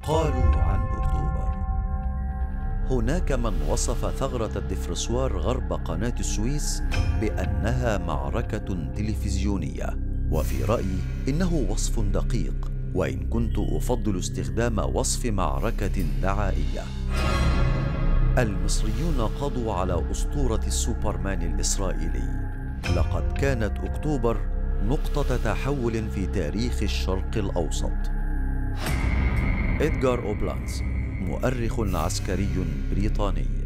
قالوا عن أكتوبر. هناك من وصف ثغرة الدفرسوار غرب قناة السويس بأنها معركة تلفزيونية، وفي رأيي إنه وصف دقيق، وإن كنت أفضل استخدام وصف معركة دعائية. المصريون قضوا على أسطورة السوبرمان الإسرائيلي. لقد كانت أكتوبر نقطة تحول في تاريخ الشرق الأوسط. إدغار أوبلانز، مؤرخ عسكري بريطاني.